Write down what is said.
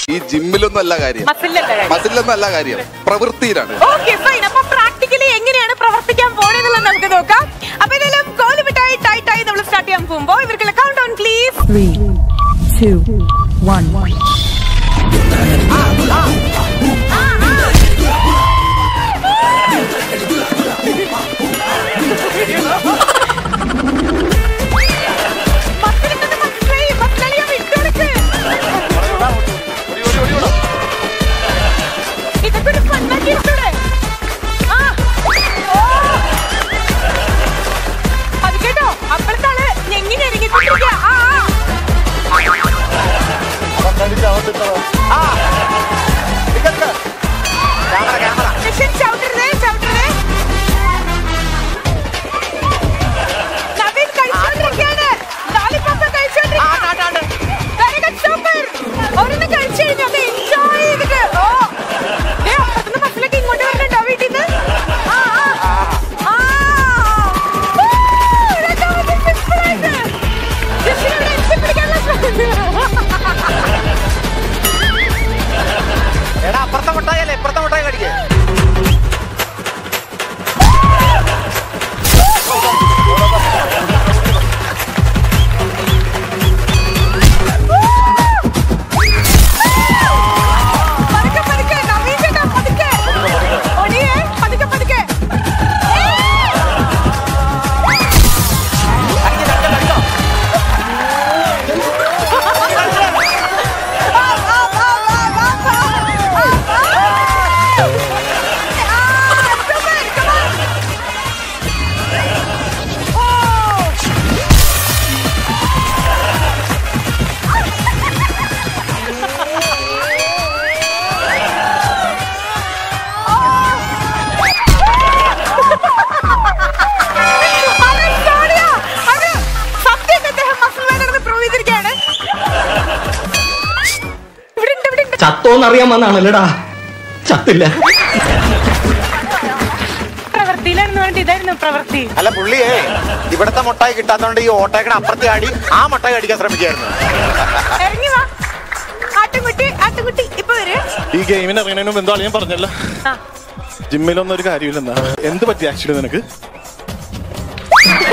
ഈ ജിമ്മിലൊന്നല്ല കാര്യം, മസിലൊന്നല്ല കാര്യം, പ്രവൃത്തിയിലാണ്. പ്രാക്ടിക്കലി എങ്ങനെയാണ് പ്രവർത്തിക്കാൻ പോണെന്നുള്ളത് നമുക്ക് നോക്കാം. അപ്പൊ ഇതിലും കോലുമിട്ടായി ടൈറ്റായി നമ്മൾ സ്റ്റാർട്ട് ചെയ്യാൻ പോകുമ്പോ ഇവർക്കുള്ള കൗണ്ട് ഡൗൺ പ്ലീസ്. 3, 2, 1. ചത്തോന്നറിയാൻ വന്നാണല്ലേടാ, ചത്തില്ല. അല്ല പുള്ളിയെ ഇവിടത്തെ മുട്ടായി കിട്ടാത്തോണ്ട് ഈ ഓട്ടേക്കണ അപ്പുറത്തെ ആടി ആ മുട്ടായി അടിക്കാൻ ശ്രമിക്കായിരുന്നു. ഈ ഗെയിമിന് ഇറങ്ങുന്നതിന് മുമ്പ് എന്താ ഞാൻ പറഞ്ഞല്ലോ, ജിമ്മിലൊന്നും ഒരു കാര്യമില്ലെന്നാ. എന്ത് പറ്റി ആക്ച്വലി നിനക്ക്?